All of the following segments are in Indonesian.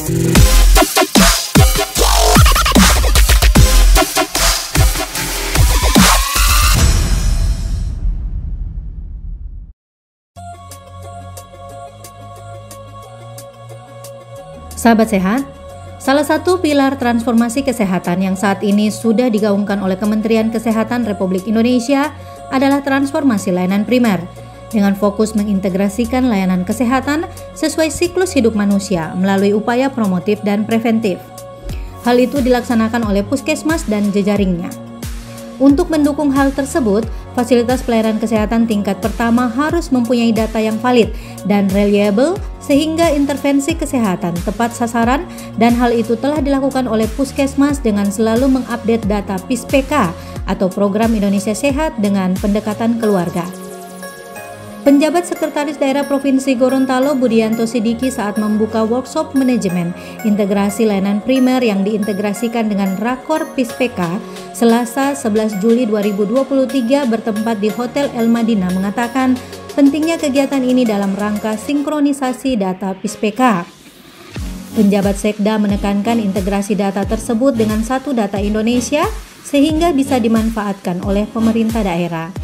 Sahabat sehat, salah satu pilar transformasi kesehatan yang saat ini sudah digaungkan oleh Kementerian Kesehatan Republik Indonesia adalah transformasi layanan primer dengan fokus mengintegrasikan layanan kesehatan sesuai siklus hidup manusia melalui upaya promotif dan preventif. Hal itu dilaksanakan oleh puskesmas dan jejaringnya. Untuk mendukung hal tersebut, fasilitas pelayanan kesehatan tingkat pertama harus mempunyai data yang valid dan reliable sehingga intervensi kesehatan tepat sasaran, dan hal itu telah dilakukan oleh puskesmas dengan selalu mengupdate data PISPK atau Program Indonesia Sehat dengan pendekatan keluarga. Penjabat Sekretaris Daerah Provinsi Gorontalo Budianto Sidiki saat membuka workshop manajemen integrasi layanan primer yang diintegrasikan dengan Rakor PISPK Selasa 11 Juli 2023 bertempat di Hotel El Madinah mengatakan pentingnya kegiatan ini dalam rangka sinkronisasi data PISPK. Penjabat Sekda menekankan integrasi data tersebut dengan satu data Indonesia sehingga bisa dimanfaatkan oleh pemerintah daerah.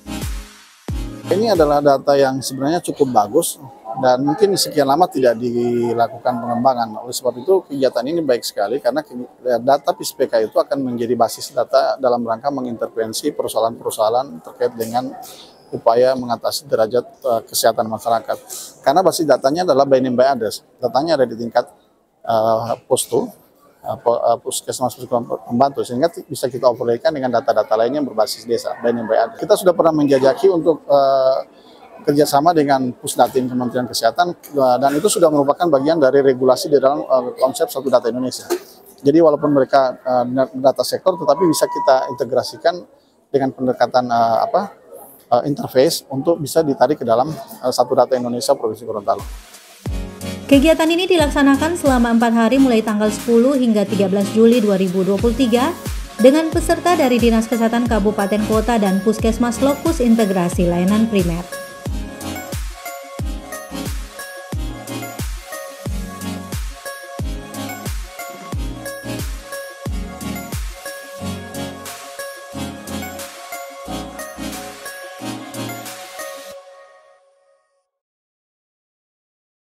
Ini adalah data yang sebenarnya cukup bagus dan mungkin sekian lama tidak dilakukan pengembangan. Oleh sebab itu kegiatan ini baik sekali karena data PISPK itu akan menjadi basis data dalam rangka mengintervensi persoalan-persoalan terkait dengan upaya mengatasi derajat kesehatan masyarakat. Karena basis datanya adalah by name by address. Datanya ada di tingkat posko, puskesmas pembantu, sehingga bisa kita overlaykan dengan data-data lainnya yang berbasis desa, by name by address. Kita sudah pernah menjajaki untuk kerjasama dengan Pusdatin Kementerian Kesehatan, dan itu sudah merupakan bagian dari regulasi di dalam konsep Satu Data Indonesia. Jadi walaupun mereka data sektor, tetapi bisa kita integrasikan dengan pendekatan interface untuk bisa ditarik ke dalam Satu Data Indonesia Provinsi Gorontalo. Kegiatan ini dilaksanakan selama 4 hari mulai tanggal 10 hingga 13 Juli 2023 dengan peserta dari Dinas Kesehatan Kabupaten Kota dan Puskesmas Lokus Integrasi Layanan Primer.